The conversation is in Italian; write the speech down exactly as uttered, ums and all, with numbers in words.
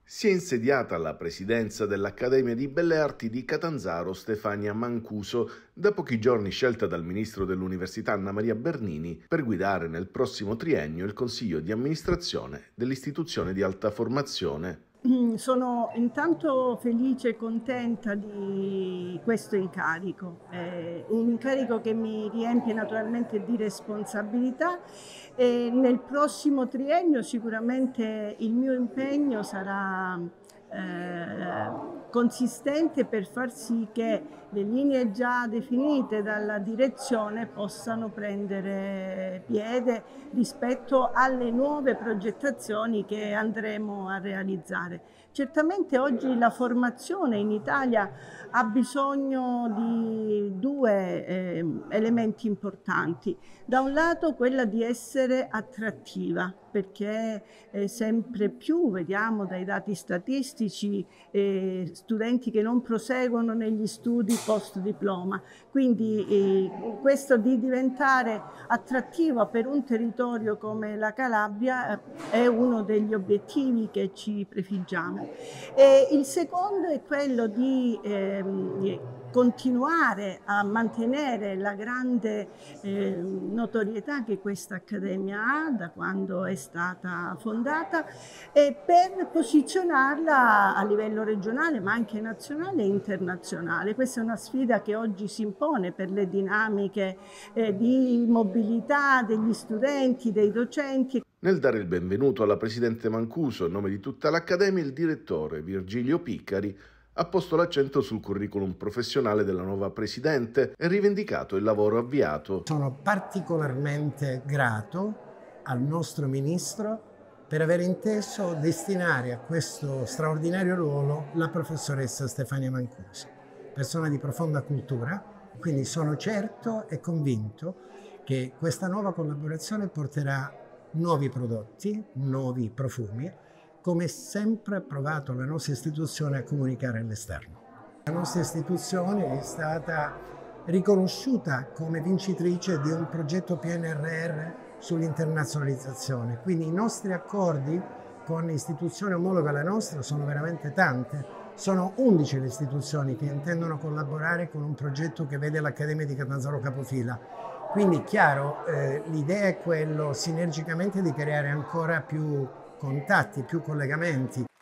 Si è insediata alla presidenza dell'Accademia di Belle Arti di Catanzaro Stefania Mancuso, da pochi giorni scelta dal ministro dell'Università Anna Maria Bernini per guidare nel prossimo triennio il consiglio di amministrazione dell'istituzione di alta formazione. Sono intanto felice e contenta di questo incarico, è un incarico che mi riempie naturalmente di responsabilità e nel prossimo triennio sicuramente il mio impegno sarà eh, consistente per far sì che le linee già definite dalla direzione possano prendere piede rispetto alle nuove progettazioni che andremo a realizzare. Certamente oggi la formazione in Italia ha bisogno di due eh, elementi importanti. Da un lato quella di essere attrattiva, perché eh, sempre più vediamo dai dati statistici eh, studenti che non proseguono negli studi post diploma, quindi eh, questo di diventare attrattiva per un territorio come la Calabria eh, è uno degli obiettivi che ci prefiggiamo. E il secondo è quello di ehm, continuare a mantenere la grande eh, notorietà che questa accademia ha da quando è stata fondata e per posizionarla a livello regionale ma anche nazionale e internazionale. Questa è una sfida che oggi si impone per le dinamiche eh, di mobilità degli studenti, dei docenti. Nel dare il benvenuto alla presidente Mancuso a nome di tutta l'Accademia, il direttore Virgilio Piccari ha posto l'accento sul curriculum professionale della nuova presidente e rivendicato il lavoro avviato. Sono particolarmente grato al nostro ministro per aver inteso destinare a questo straordinario ruolo la professoressa Stefania Mancuso, persona di profonda cultura, quindi sono certo e convinto che questa nuova collaborazione porterà nuovi prodotti, nuovi profumi, come sempre ha provato la nostra istituzione a comunicare all'esterno. La nostra istituzione è stata riconosciuta come vincitrice di un progetto P N R R sull'internazionalizzazione, quindi i nostri accordi con istituzioni omologhe alla nostra sono veramente tante. Sono undici le istituzioni che intendono collaborare con un progetto che vede l'Accademia di Catanzaro capofila. Quindi chiaro, eh, l'idea è quello sinergicamente di creare ancora più contatti, più collegamenti.